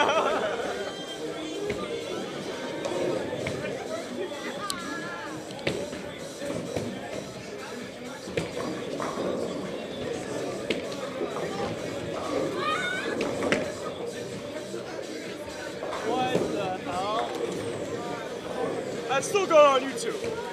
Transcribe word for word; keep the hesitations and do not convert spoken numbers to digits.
What the hell? That's still going on YouTube.